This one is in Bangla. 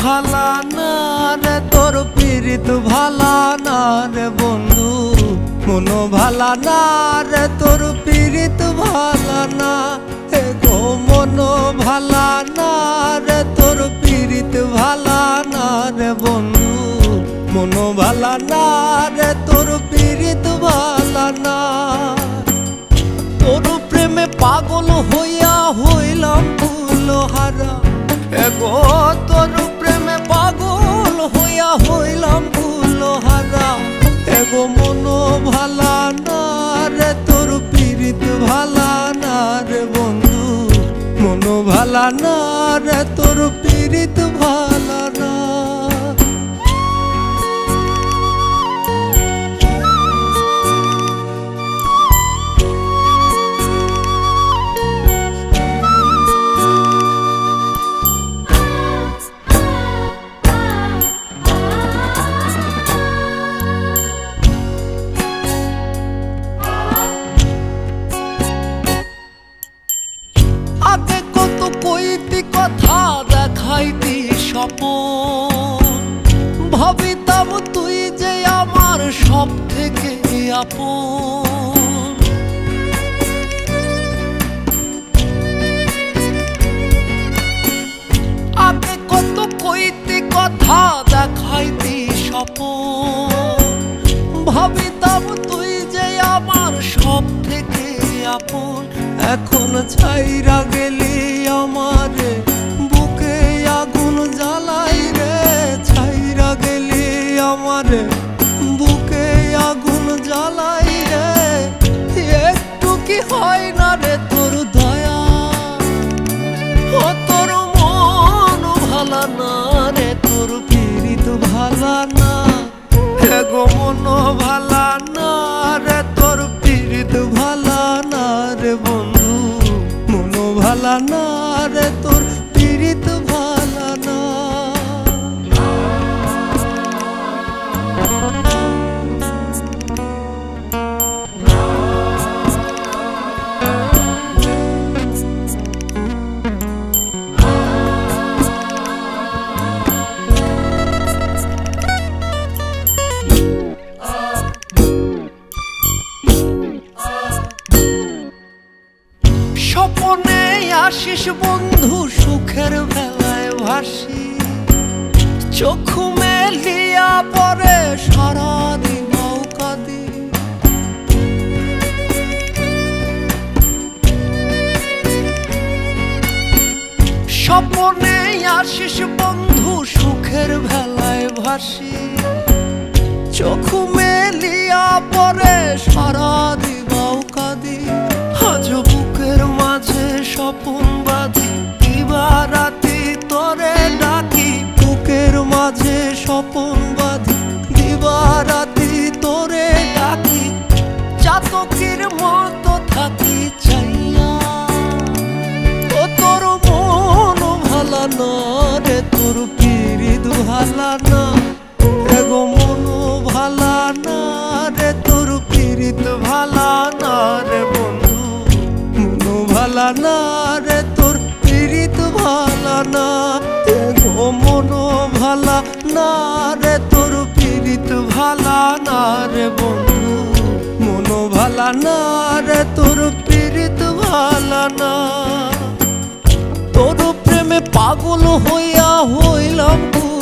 ভালা না রে তোর পীড়িত ভালা না রে বন্ধু মন ভালা না রে তোর পীড়িত ভালা না হে গো মন ভালা না রে তোর পীড়িত ভালা না রে বন্ধু মন ভালা না রে তোর পীড়িত ভালা না তোর প্রেমে পাগল হইয়া হইলাম ফুলহারা এগো তোর প্রেমে পাগল হইয়া হইলাম ফুলহারা এগো মন ভালা না রে তোর পীড়িত ভালা না রে বন্ধু মন ভালা না রে তোর পীড়িত ভালা না আগে কত কইতি কথা দেখাইতি স্বপন ভাবিতাম তুই যে আমার সব থেকে আপন আগে কত কইতি কথা দেখাইতি স্বপন ভাবিতাম তুই যে আমার সব থেকে আপন এখন ছাইরা গেলি আমারে বুকে আগুন জ্বালাই রে ছাইরা গেলি আমারে বুকে আগুন জ্বালাই রে একটু কি হয় না রে তোর দয়া ও তোর মন ভালা না রে তোর পীড়িত ভালা না এগো মন ভালা না রে তোর পীড়িত ভালা না রে বন্ধু মন ভালা না রে তোর পীড়িত ভালা না স্বপনে আসিস বন্ধু সুখের বেলায় ভাসি চোখ মেলিয়া পরে সারাদিন নৌকা দি স্বপনে আসিস বন্ধু সুখের বেলায় ভাসি চোখ মেলিয়া পরে সারাদিন নৌকা দি আজ বুকের মাঝে স্বপন বাঁধি দিবারাতি তোরে ডাকি বুকের মাঝে স্বপন বাঁধি দিবারাতি তোরে ডাকি চাতকের মতো থাকি চাইয়া ও তোর মন ভালা না রে তোর পীড়িত ভালা না এগো মন ভালা না রে তোর পীড়িত ভালা না রে বন্ধু ভালা না রে তোর পীড়িত ভালা না এগো মন ভালা না রে তোর পীড়িত ভালা না রে বন্ধু মন ভালা না রে তোর পীড়িত ভালা না তোর প্রেমে পাগল হইয়া হইলাম